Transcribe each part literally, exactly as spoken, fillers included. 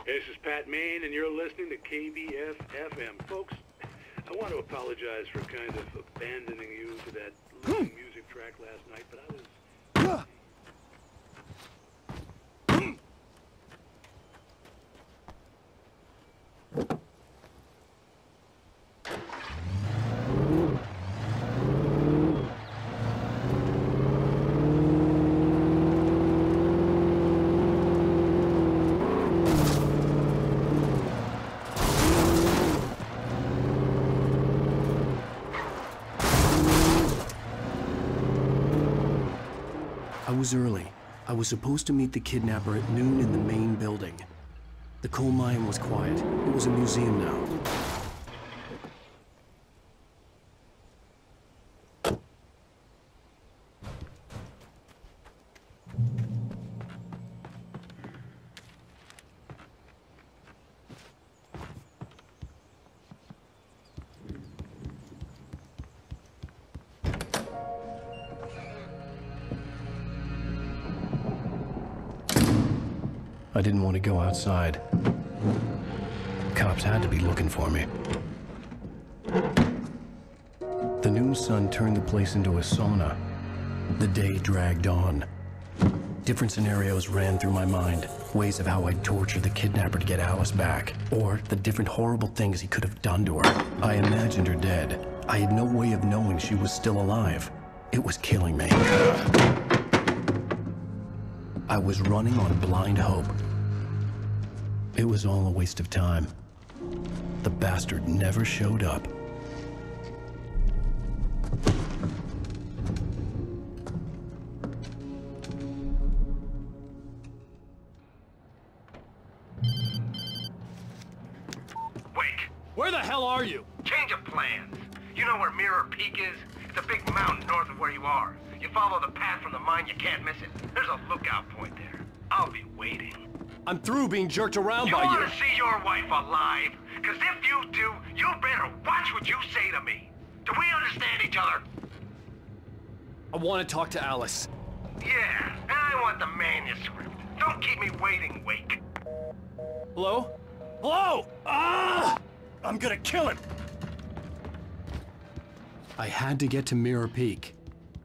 This is Pat Main, and you're listening to K B F F M. Folks, I want to apologize for kind of abandoning you to that living music track last night, but I was... I was early. I was supposed to meet the kidnapper at noon in the main building. The coal mine was quiet. It was a museum now. I didn't want to go outside. Cops had to be looking for me. The noon sun turned the place into a sauna. The day dragged on. Different scenarios ran through my mind. Ways of how I'd torture the kidnapper to get Alice back. Or the different horrible things he could have done to her. I imagined her dead. I had no way of knowing she was still alive. It was killing me. I was running on blind hope. It was all a waste of time. The bastard never showed up. Wake! Where the hell are you? Change of plans. You know where Mirror Peak is? It's a big mountain north of where you are. You follow the path from the mine, you can't miss it. There's a lookout point there. I'll be waiting. I'm through being jerked around You by you. want to see your wife alive? Because if you do, you better watch what you say to me. Do we understand each other? I want to talk to Alice. Yeah, and I want the manuscript. Don't keep me waiting, Wake. Hello? Hello? Ah! I'm gonna kill him! I had to get to Mirror Peak.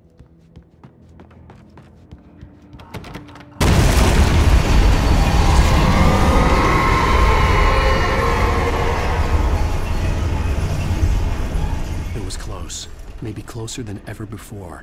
It was close. Maybe closer than ever before.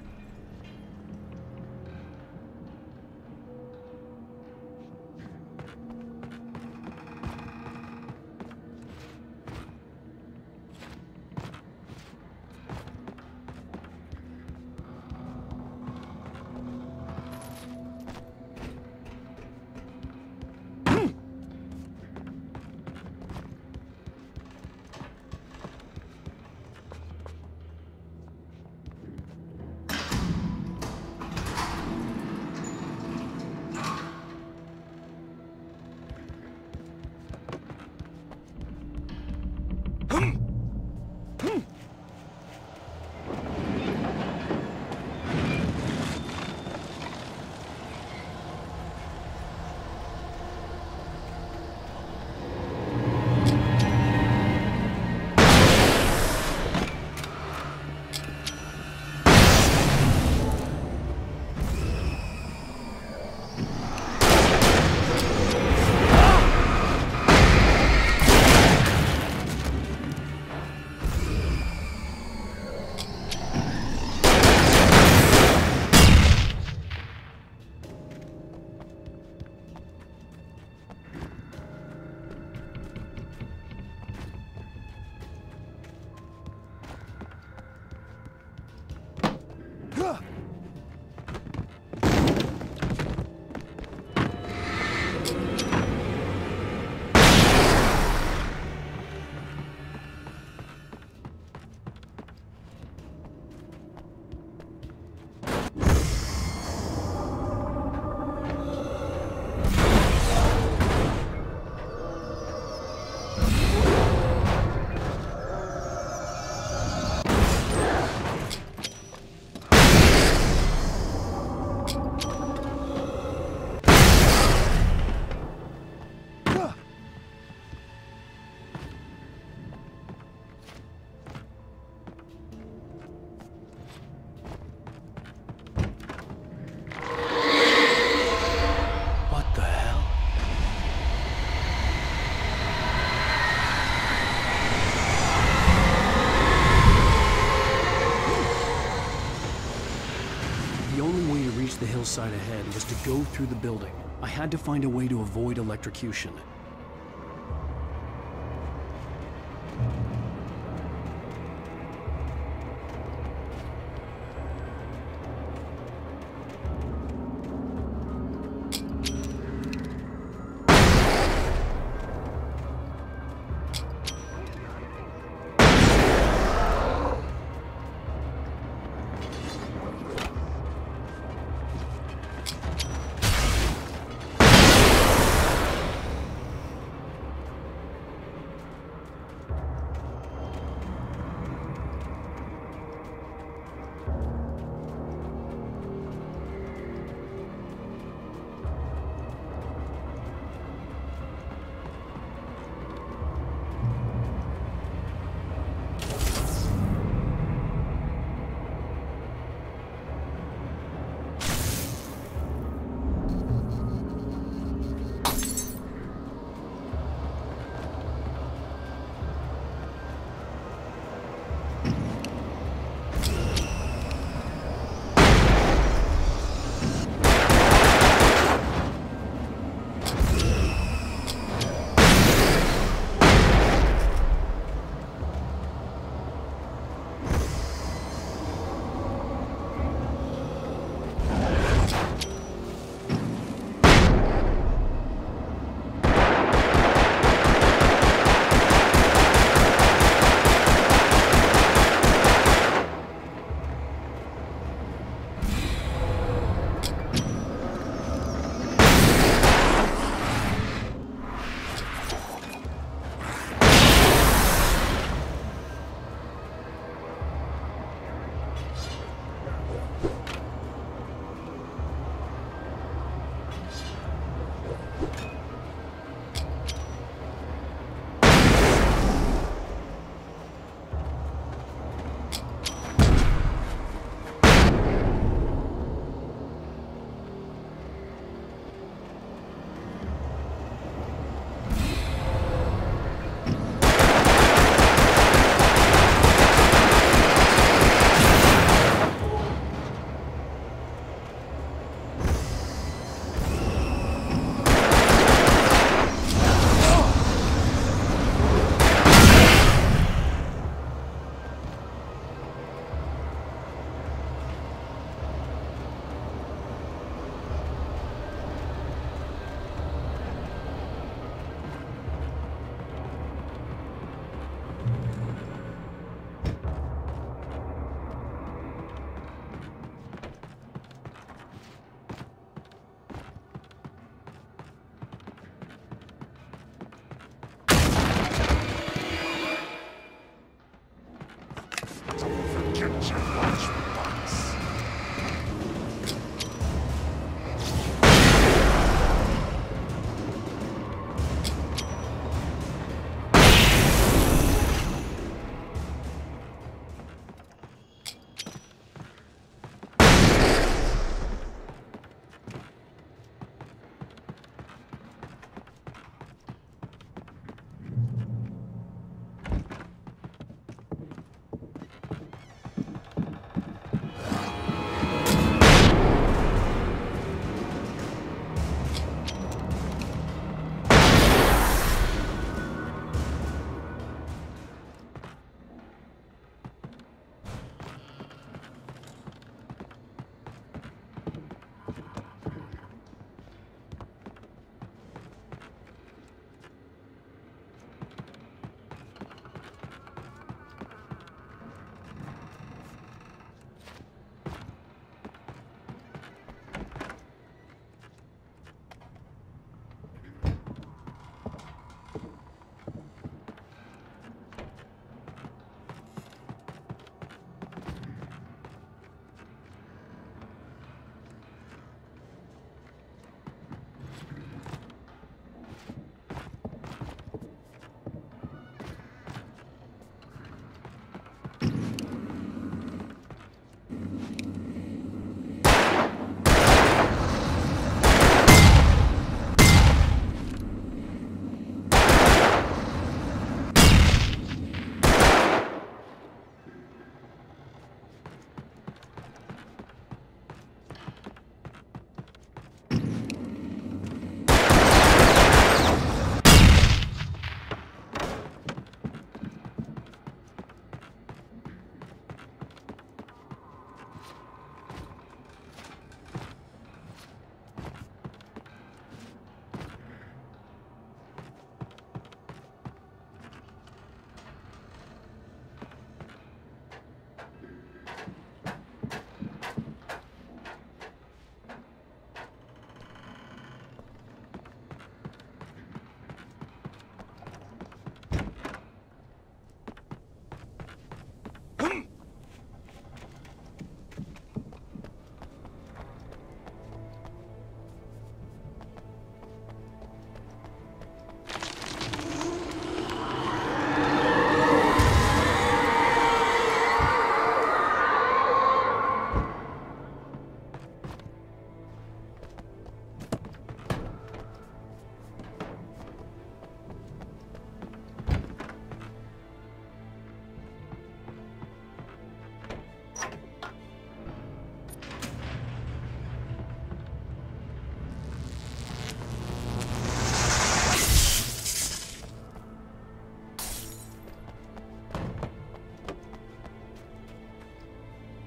hillside ahead was to go through the building. I had to find a way to avoid electrocution.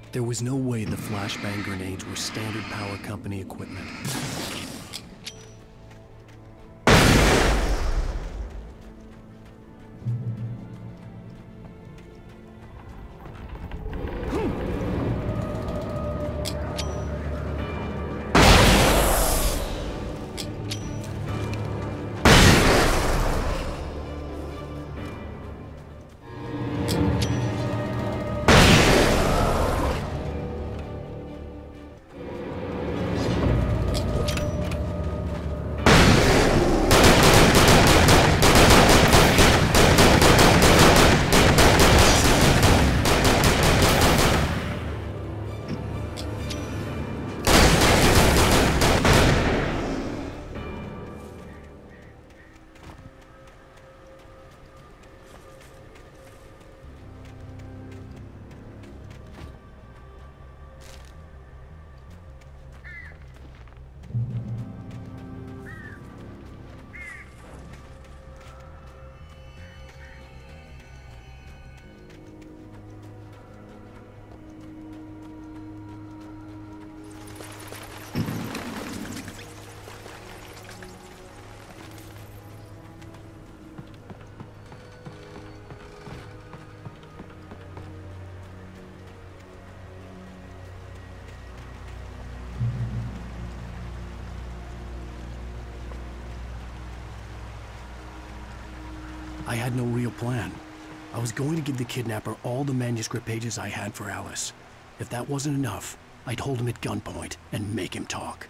There was no way the flashbang grenades were standard power company equipment. I had no real plan. I was going to give the kidnapper all the manuscript pages I had for Alice. If that wasn't enough, I'd hold him at gunpoint and make him talk.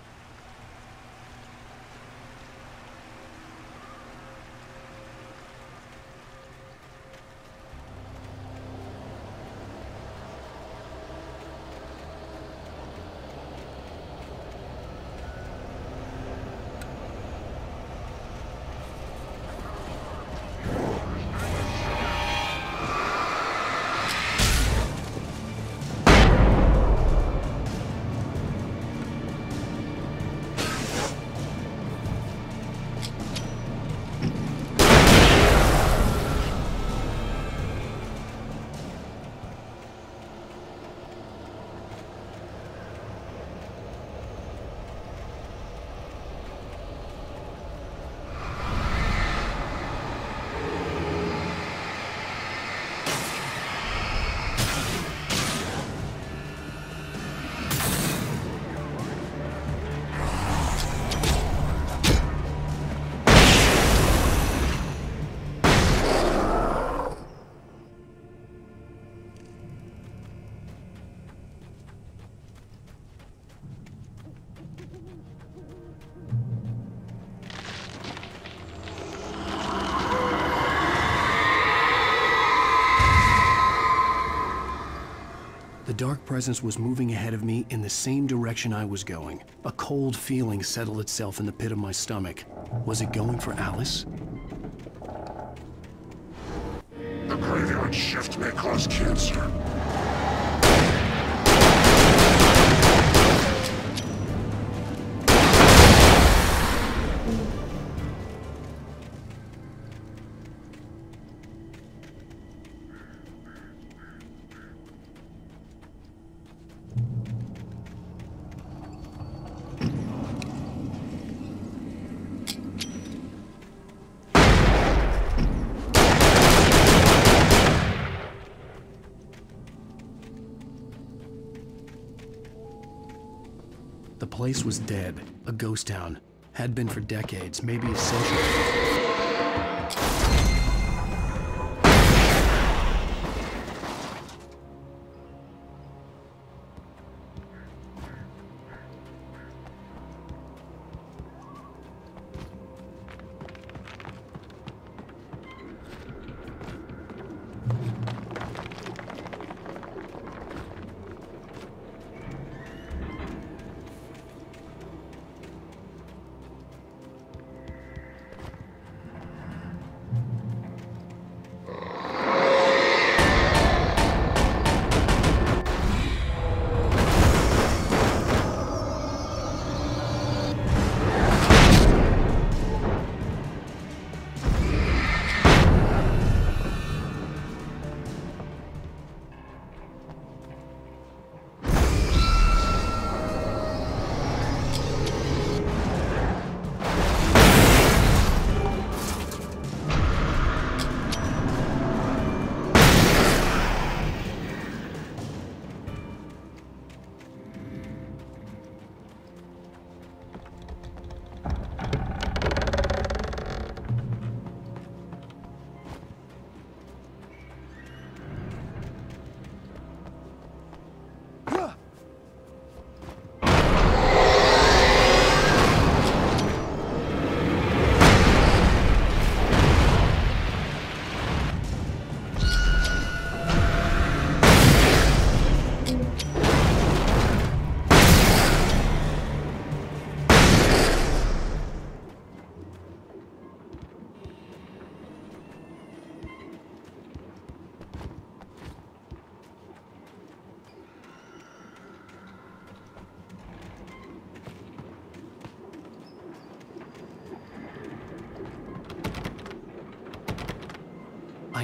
The dark presence was moving ahead of me in the same direction I was going. A cold feeling settled itself in the pit of my stomach. Was it going for Alice? The graveyard shift may cause cancer. The place was dead, a ghost town. Had been for decades, maybe a century.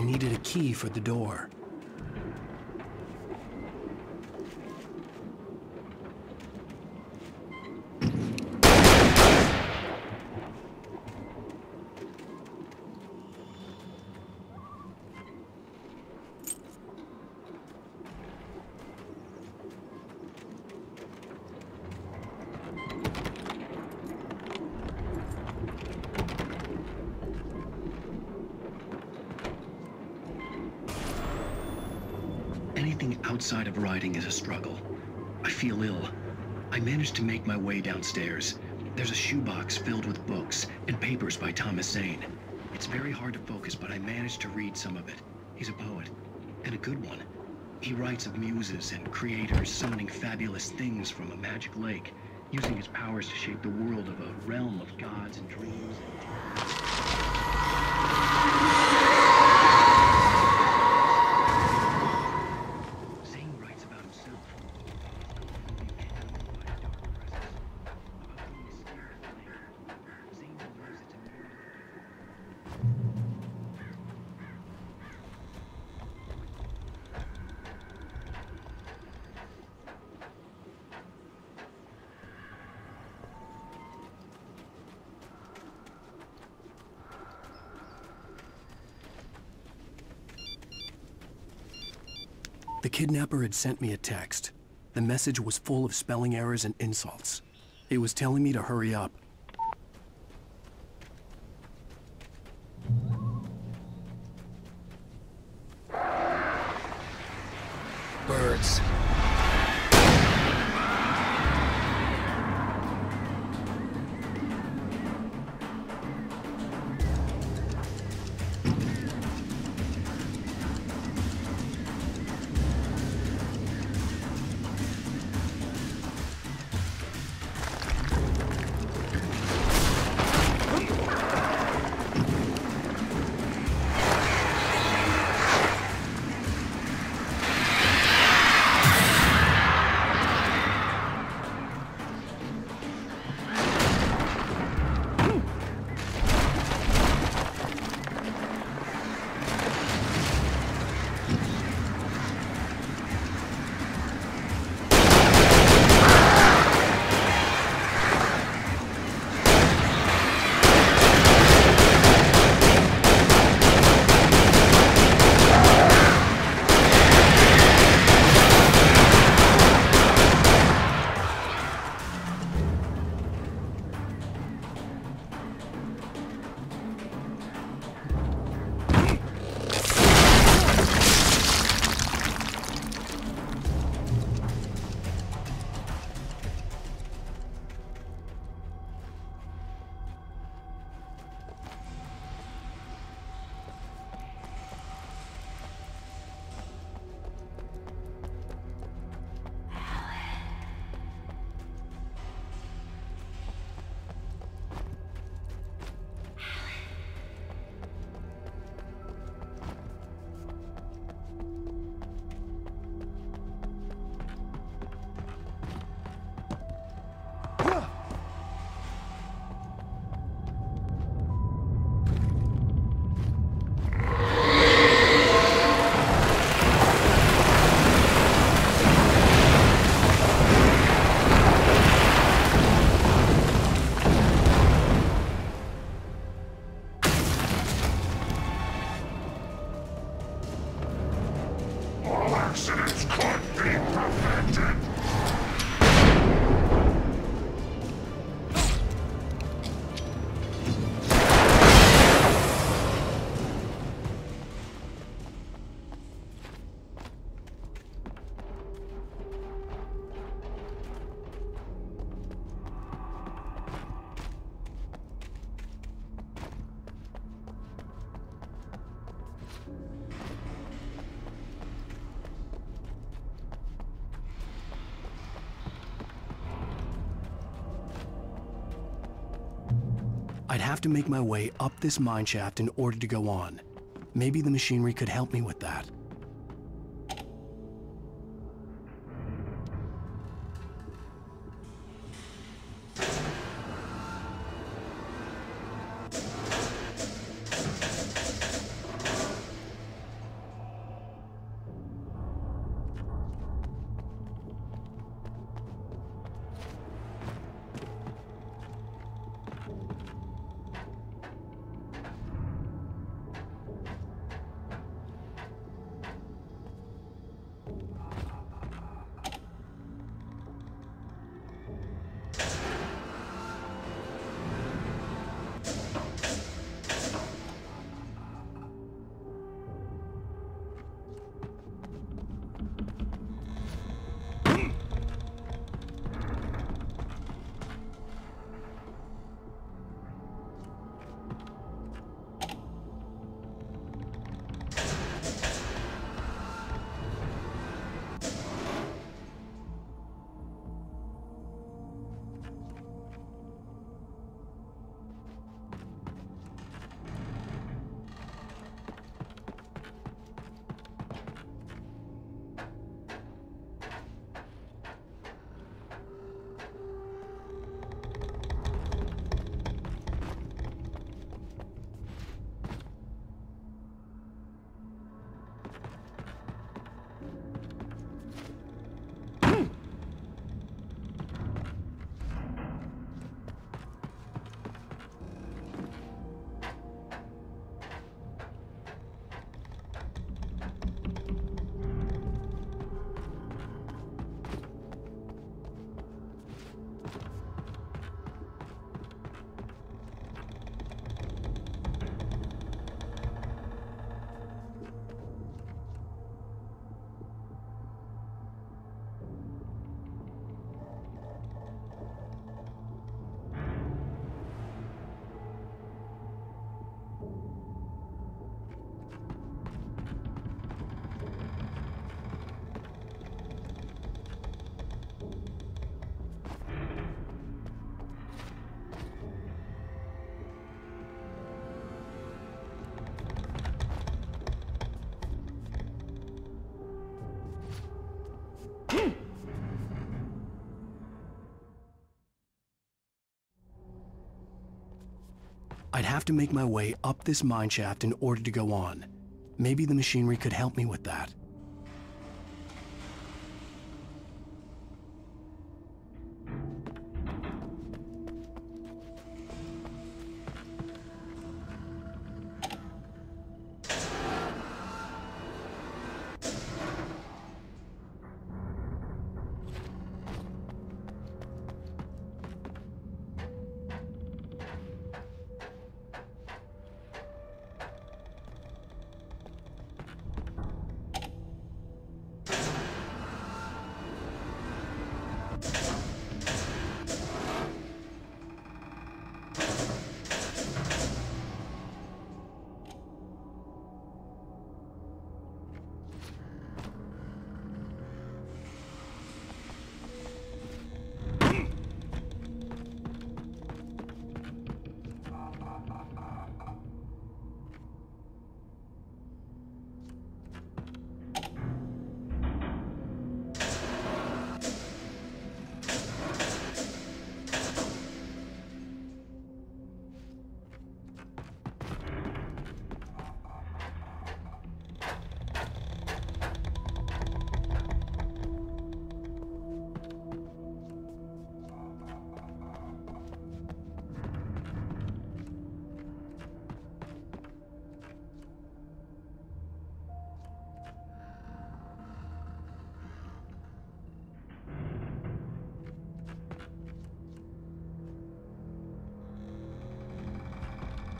needed a key for the door. Anything outside of riding is a struggle. I feel ill. I managed to make my way downstairs. There's a shoebox filled with books and papers by Thomas Zane. It's very hard to focus, but I managed to read some of it. He's a poet, and a good one. He writes of muses and creators summoning fabulous things from a magic lake, using his powers to shape the world of a realm of gods and dreams. The kidnapper had sent me a text. The message was full of spelling errors and insults. It was telling me to hurry up. Birds. Accidents could be prevented. I'd have to make my way up this mine shaft in order to go on. Maybe the machinery could help me with that. I'd have to make my way up this mine shaft in order to go on. Maybe the machinery could help me with that.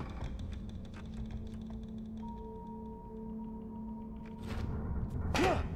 Huh!